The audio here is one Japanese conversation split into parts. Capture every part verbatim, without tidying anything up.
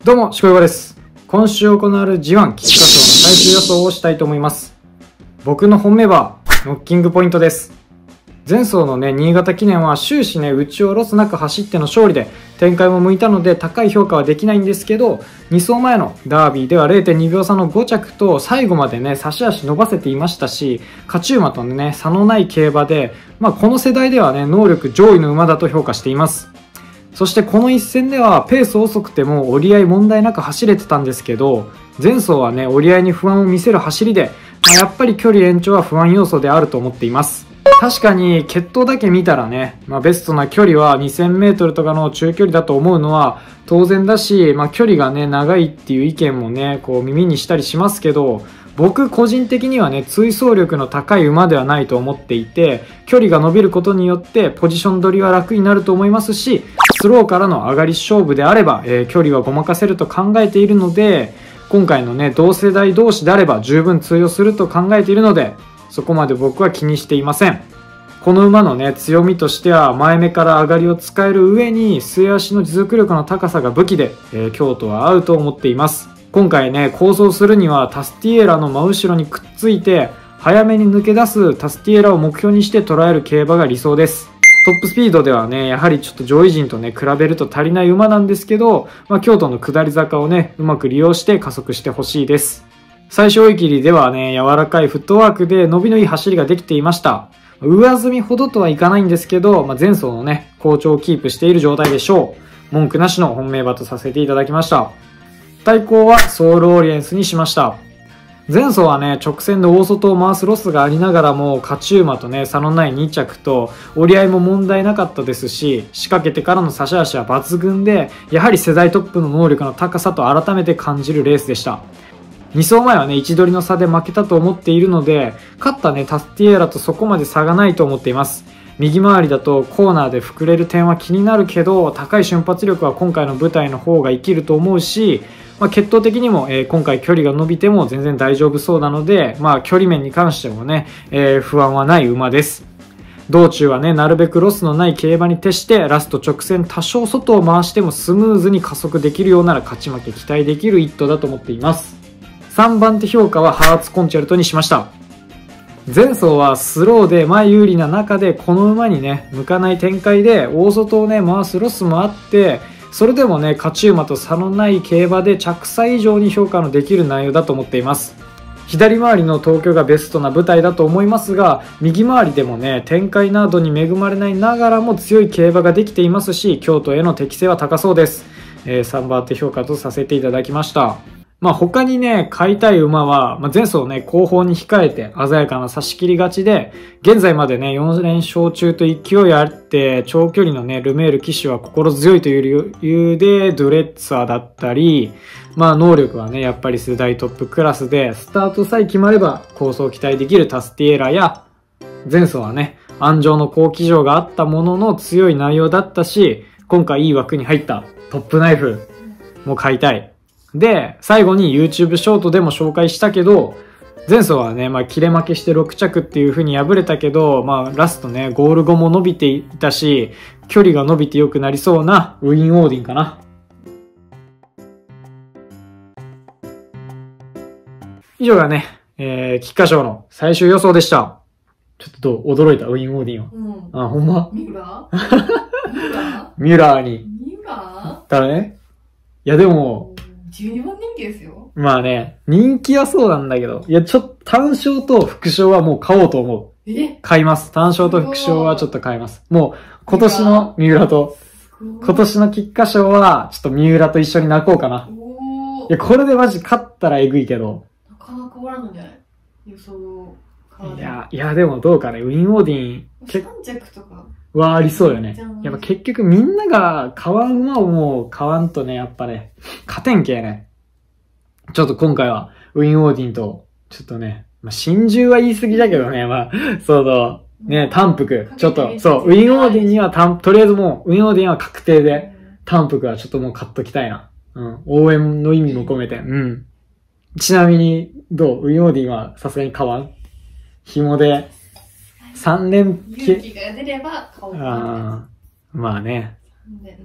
どうも、しこよばです。今週行われる ジーワン 菊花賞の最終予想をしたいと思います。僕の本命は、ノッキングポイントです。前走のね、新潟記念は終始ね、打ち下ろすなく走っての勝利で、展開も向いたので高い評価はできないんですけど、に走前のダービーでは れいてんにびょう差のご着と最後までね、差し足伸ばせていましたし、勝ち馬とね、差のない競馬で、まあこの世代ではね、能力上位の馬だと評価しています。そしてこの一戦ではペース遅くても折り合い問題なく走れてたんですけど、前走はね、折り合いに不安を見せる走りで、まあ、やっぱり距離延長は不安要素であると思っています。確かに血統だけ見たらね、まあ、ベストな距離はにせんメートルとかの中距離だと思うのは当然だし、まあ、距離がね長いっていう意見もねこう耳にしたりしますけど、僕個人的にはね追走力の高い馬ではないと思っていて、距離が伸びることによってポジション取りは楽になると思いますし、スローからの上がり勝負であれば、えー、距離はごまかせると考えているので、今回のね同世代同士であれば十分通用すると考えているので、そこまで僕は気にしていません。この馬のね強みとしては前目から上がりを使える上に末足の持続力の高さが武器で、えー、京都は合うと思っています。今回ね構想するにはタスティエーラの真後ろにくっついて早めに抜け出すタスティエーラを目標にして捉える競馬が理想です。トップスピードではねやはりちょっと上位陣とね比べると足りない馬なんですけど、まあ、京都の下り坂をねうまく利用して加速してほしいです。最初追い切りではね柔らかいフットワークで伸びのいい走りができていました。上積みほどとはいかないんですけど、まあ、前走のね好調をキープしている状態でしょう。文句なしの本命馬とさせていただきました。対抗はソウルオリエンスにしました。前走はね直線で大外を回すロスがありながらも勝ち馬とね差のないに着と折り合いも問題なかったですし、仕掛けてからの差し足は抜群で、やはり世代トップの能力の高さと改めて感じるレースでした。に走前はね位置取りの差で負けたと思っているので、勝ったねタスティエーラとそこまで差がないと思っています。右回りだとコーナーで膨れる点は気になるけど、高い瞬発力は今回の舞台の方が生きると思うし、まあ、血統的にも、えー、今回距離が伸びても全然大丈夫そうなので、まあ、距離面に関してもね、えー、不安はない馬です。道中はねなるべくロスのない競馬に徹してラスト直線多少外を回してもスムーズに加速できるようなら勝ち負け期待できる一頭だと思っています。さんばん手評価はハーツコンチェルトにしました。前走はスローで前有利な中でこの馬にね向かない展開で大外をね回すロスもあって、それでもね勝ち馬と差のない競馬で着差以上に評価のできる内容だと思っています。左回りの東京がベストな舞台だと思いますが、右回りでもね展開などに恵まれないながらも強い競馬ができていますし、京都への適性は高そうです。えー、さんばん手評価とさせていただきました。まあ他にね、買いたい馬は、まあ、前走ね、後方に控えて鮮やかな差し切り勝ちで、現在までね、よん連勝中と勢いあって、長距離のね、ルメール騎手は心強いという理由で、ドレッツァーだったり、まあ能力はね、やっぱり世代トップクラスで、スタートさえ決まれば構想期待できるタスティエーラや、前走はね、安城の好騎乗があったものの強い内容だったし、今回いい枠に入ったトップナイフも買いたい。で、最後に YouTube ショートでも紹介したけど、前走はね、まあ、切れ負けしてろく着っていう風に敗れたけど、まあ、ラストね、ゴール後も伸びていたし、距離が伸びて良くなりそうなウィン・オーディンかな。以上がね、えー、菊花賞の最終予想でした。ちょっとどう驚いたウィン・オーディンは。うん。あ、ほんまミュラーミュラーミュラーに。 ミュラーだね。いやでも、 じゅうにばん人気ですよ。 まあね、人気はそうなんだけど、いや、ちょっと単勝と副賞はもう買おうと思う。 え買います。単勝と副賞はちょっと買います。もう、今年の三浦と、今年の菊花賞は、ちょっと三浦と一緒に泣こうかな。いや、これでマジ勝ったらえぐいけど。 なかなか終わらんのじゃない予想いや、いや、でもどうかね、ウィン・オーディン、 さん着とか。 はありそうよね。やっぱ結局みんなが買わん馬をもう買わんとね、やっぱね、勝てんけね。ちょっと今回はウィン・オーディンと、ちょっとね、まあ、心中は言い過ぎだけどね、まあ、そうそう、ね、単服。ちょっと、そう、ウィン・オーディンには単、とりあえずもう、ウィン・オーディンは確定で、単服はちょっともう買っときたいな。うん。応援の意味も込めて。うん。ちなみに、どうウィン・オーディンはさすがに買わん？紐で、さんねん、 勇気が出れば買おうかな。 ああ、まあね。 でうん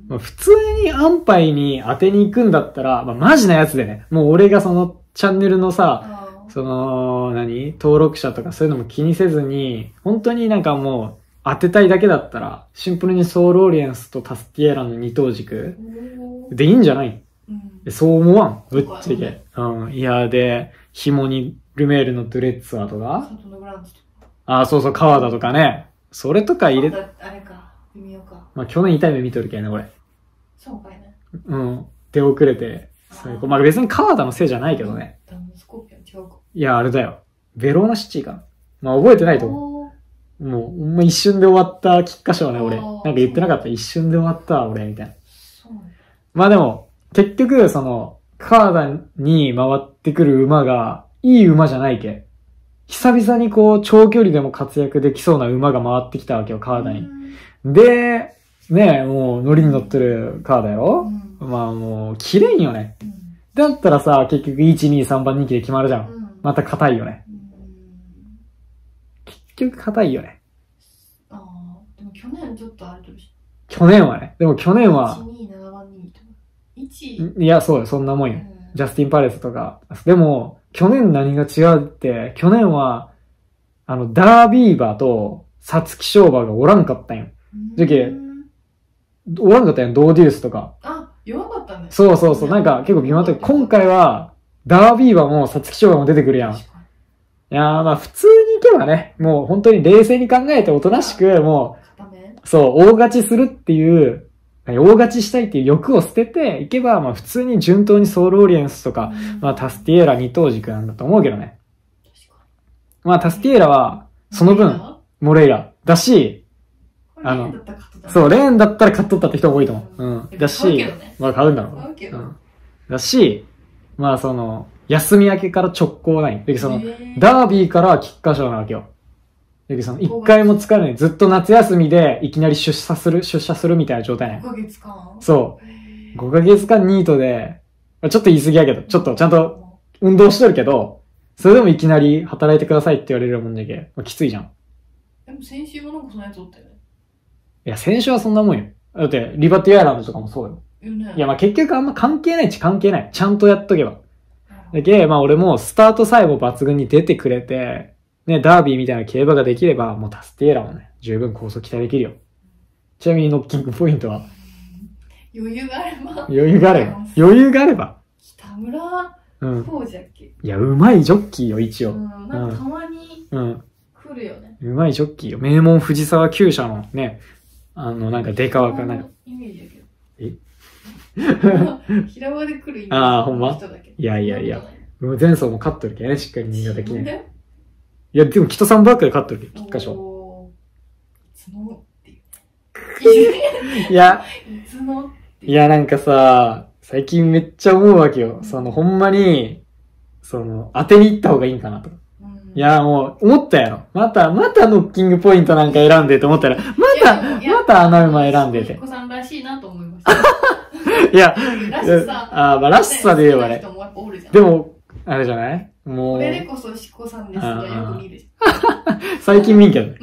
まあ、普通に安牌に当てに行くんだったら、まあ、マジなやつでね。もう俺がそのチャンネルのさ、 あその、何登録者とかそういうのも気にせずに、本当になんかもう当てたいだけだったら、シンプルにソウルオリエンスとタスティエラの二等軸ーでいいんじゃない？ うん。 そう思わんぶっちゃそうかけ。うん。いや、で、紐にルメールのドレッツァーとか、 サトノグランツとか。 ああ、そうそう、川田とかね。それとか入れ、 またあれか。微妙か。 まあ去年痛い目見とるけんね、俺。 そうかいね。 うん。出遅れて、最高。まあ別に川田のせいじゃないけどね。 ダンスコーピオン違うか。 いや、あれだよ。ベローナシティかな。まあ覚えてないと思う。 おーもう、ほんま一瞬で終わった菊花賞ね、俺。 あーなんか言ってなかった。一瞬で終わったわ、俺、みたいな。 そうなんだ。 まあでも、結局、その、川田に回ってくる馬が、いい馬じゃないけ。久々にこう、長距離でも活躍できそうな馬が回ってきたわけよ、川田に。で、ねえ、もう、乗りに乗ってる川田やうろ、 ん。 まあもう、綺麗よね。 うん。 だったらさ、結局いち、に、さんばん人気で決まるじゃん。 うん。 また硬いよね。 うん。 結局硬いよね。 ああ、でも去年ちょっとあれとるし。 去年はね。でも去年は、 いち、に、ななばん人気とか。いち、 いや、そうよ、そんなもんよ。 うんジャスティン・パレスとか。でも、去年何が違うって、去年は、あの、ダービー馬と、サツキショー馬がおらんかったんよ。じゃけうんおらんかったんよ、ドーデュースとか。 あ、弱かったね。 そうそうそう、なんか結構微妙だったけど、今回は、ダービー馬もサツキショー馬も出てくるやん。い確かやー、まあ普通に行けばね、もう本当に冷静に考えておとなしく、もに。片目う、そう、大勝ちするっていう、大勝ちしたいっていう欲を捨てていけば、まあ普通に順当にソウルオリエンスとか、まあタスティエーラ二等軸なんだと思うけどね。 確かまあタスティエーラは、 にその分、モレイラ。だし、ああのの、 そう、レーンだったら買っとったって人も多いと思う。うん。だ買うしけどね、 まあ買うんだろう。 買うけどん。だし、まあその、休み明けから直行ない。で、その、 へーダービーから菊花賞なわけよ。で、その、一回も疲れない。ずっと夏休みでいきなり出社する、出社するみたいな状態ねご。かげつかんそう。 へーごかげつかんニートで、まあちょっと言い過ぎやけど、ちょっとちゃんと運動しとるけど、それでもいきなり働いてくださいって言われるもんじゃけ、まあ、きついじゃん。 でも先週もなんかそのやつおったよね。 いや、先週はそんなもんよ。だって、リバティアイランドとかもそうよ。 いるね。 いや、まあ結局あんま関係ないっちゃ関係ない。ちゃんとやっとけば。 なるほどだけ、まあ俺もスタートさえも抜群に出てくれて、ね、ダービーみたいな競馬ができれば、もうタスティエーラもね、十分高速期待できるよ。ちなみにノッキングポイントは、 余裕があれば。 余裕があれば。余裕があれば。 北村うん。 こうじゃっけ。 いや、うまいジョッキーよ、一応。 うん、なんかたまにうん。 来るよね。 うまいジョッキーよ。名門藤沢厩舎のね、あの、なんかデカワかなんか。 イメージだけど。 え平場で来るイメージあーほんま人だけどいやいやいやそんなこもう前走も勝っとるけどね、しっかり新潟記念。 とないいや、でも北さんバックで勝っとるけど、菊花賞。 おー角っていう。 いや、 角っていう。 いや、なんかさ、最近めっちゃ思うわけよ。その、ほんまに、その、当てに行った方がいいんかなと。 うんいや、もう、思ったやろ。また、またノッキングポイントなんか選んでと思ったら、また、 いやまた穴馬選んでて彦。さんらしいなと思いました。 いや、 らしさ。 あーまあ、らしさで言えばね。 人もやっぱおるじゃんで、も、あれじゃないもうこ、れでこそ彦さんですがよく見るじ最近見んけどね。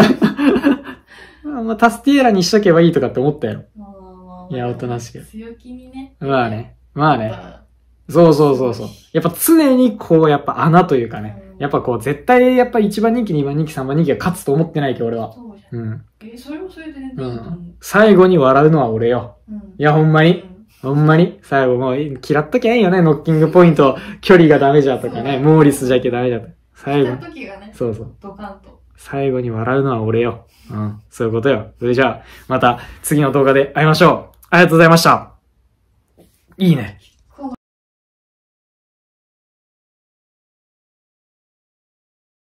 まあ、タスティエーラにしとけばいいとかって思ったやろ。 ゃん。 いやおとなしく強気にね。 まあね。まあね。 やっぱそうそうそうそう。やっぱ常にこう、やっぱ穴というかね。 うんやっぱこう、絶対やっぱいちばん人気、にばん人気、さんばん人気が勝つと思ってないけど、俺は。 そうじゃん。 うん。 え、それもそれで全う然いいと思ん。最後に笑うのは俺よ。 う。うん。 いや、ほんまに。ほんまに。最後もう、嫌っときゃいいよね。ノッキングポイント、距離がダメじゃとかね。モーリスじゃけダメじゃと。最後来た。時がね、 そうそう。 ドカンと。 最後に笑うのは俺よ。うん。そういうことよ。それじゃあ、また次の動画で会いましょう。ありがとうございました。いいね。